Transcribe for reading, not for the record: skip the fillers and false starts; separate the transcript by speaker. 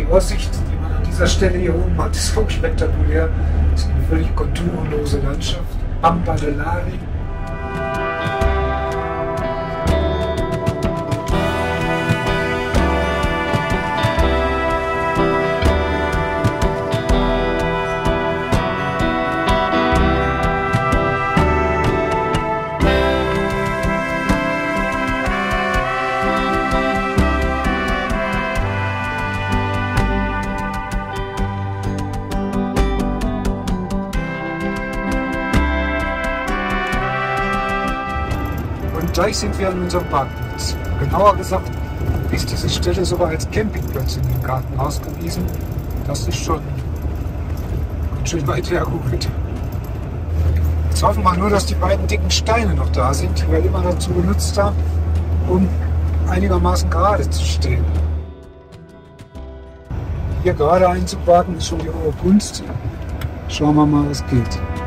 Speaker 1: Die Aussicht, die man an dieser Stelle hier oben hat, ist auch spektakulär. Es ist eine völlig konturlose Landschaft. Pampa de Lari. Gleich sind wir an unserem Parkplatz. Genauer gesagt ist diese Stelle sogar als Campingplatz in den Garten ausgewiesen. Das ist schon ganz schön weit hergeholt. Jetzt hoffen wir nur, dass die beiden dicken Steine noch da sind, die wir immer dazu benutzt haben, um einigermaßen gerade zu stehen. Hier gerade einzuparken ist schon die hohe Kunst. Schauen wir mal, was geht.